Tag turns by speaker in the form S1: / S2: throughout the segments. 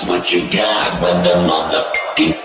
S1: what you got when the motherfucking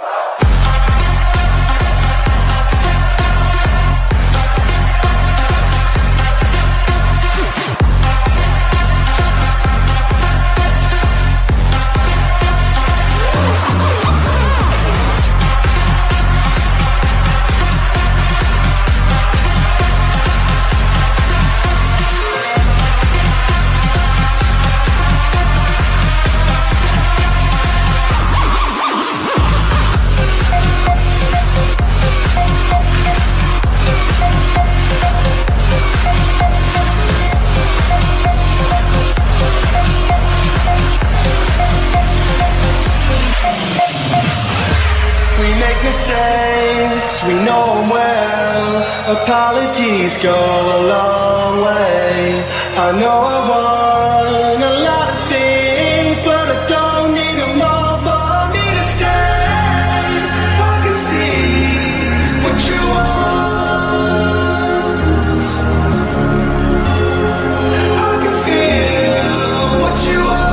S1: mistakes, we know them well. Apologies go a long way. I know I want a lot of things, but I don't need them all for me to stay. I can see what you want. I can feel what you want.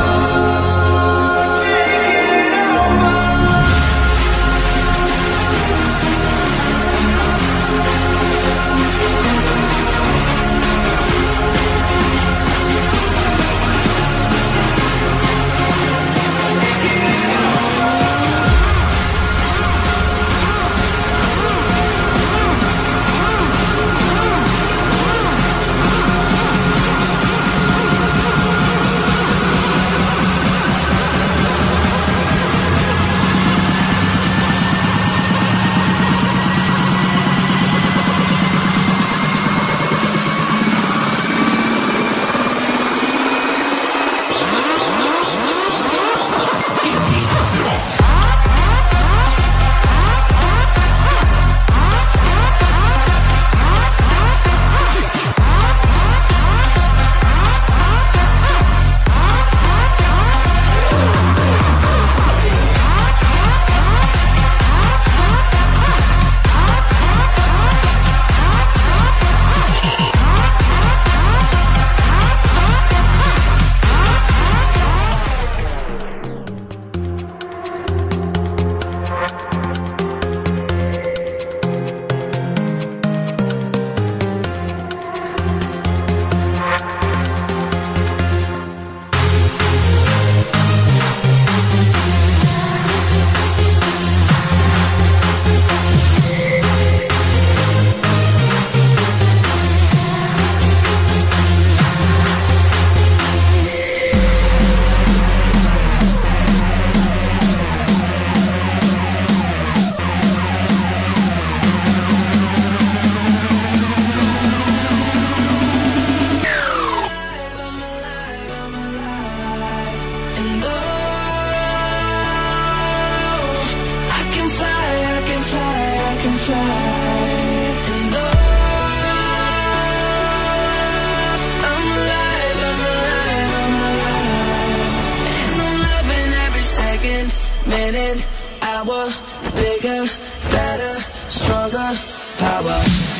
S2: Minute, hour, bigger, better, stronger, power.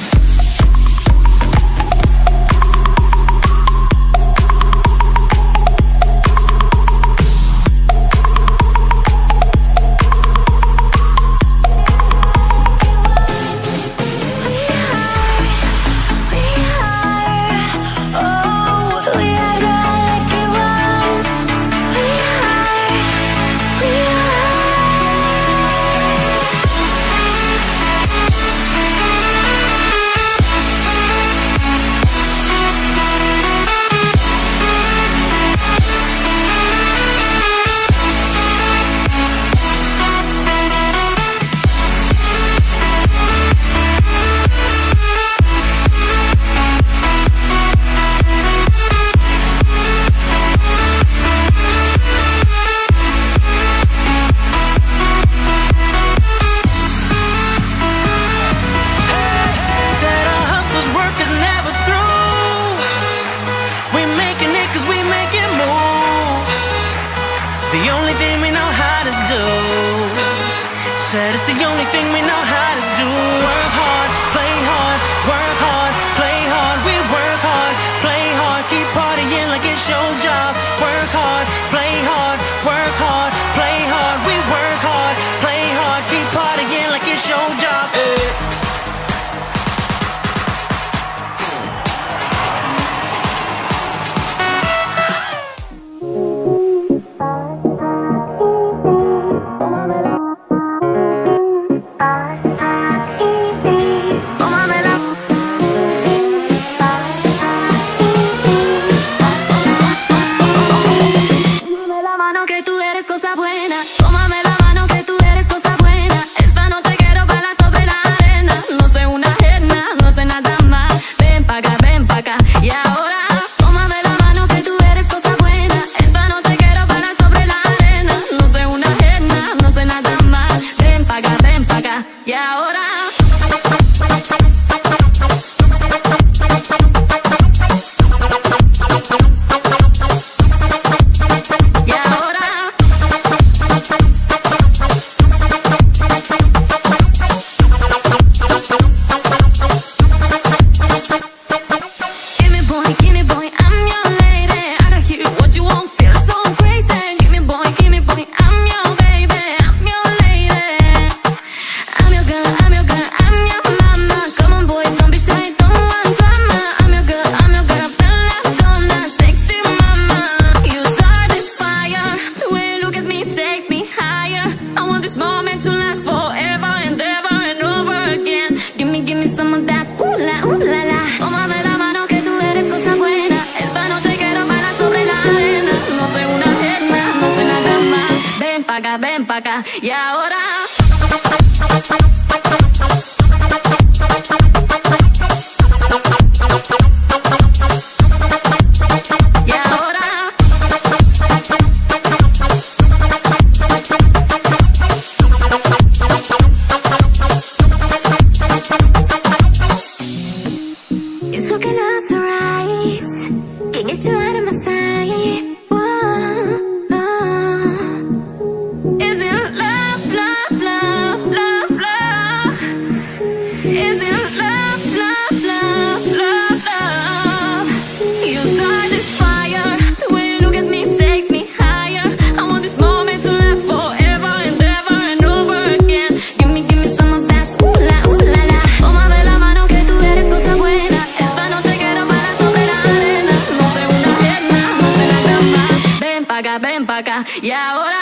S3: Said it's the only thing we know how to do. Work hard, play hard, work hard, play hard. We work hard, play hard, keep partying like it's your job. Work hard, play hard, work hard,
S4: ven pa' acá. Y ahora it's looking us right. Can't get you out of my sight. Whoa, oh. Is it love, love, love, love, love? Is it love, love, love, love, love? You start this fire. The way you look at me takes me higher. I want this moment to last forever and ever and over again. Give me some of that. Ooh la, la. Tómame la mano que tú eres cosa buena. Esta noche quiero para sobre la arena. No sé una pierna, no sé la cama. Ven pa' acá. Y ahora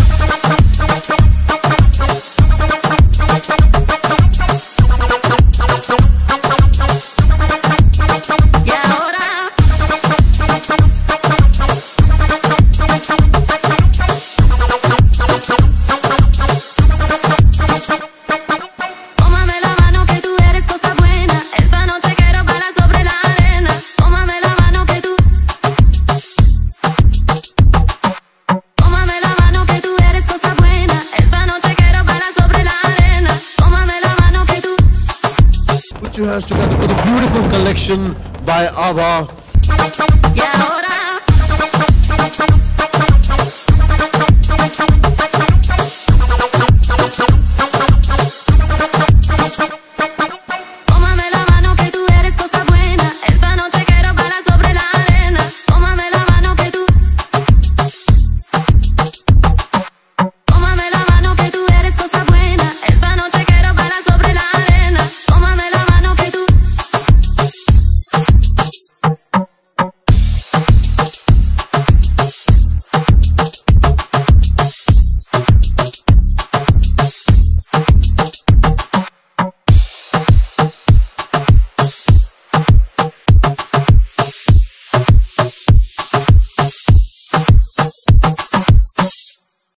S4: tómame la mano que tú eres cosa buena. Esta noche quiero para sobre la arena. Tómame la mano que tú. Tómame la mano que tú eres cosa buena. Esta noche quiero para sobre la arena. Tómame la mano que tú.
S5: Put your hands together for the beautiful collection by ABBA.
S4: Y ahora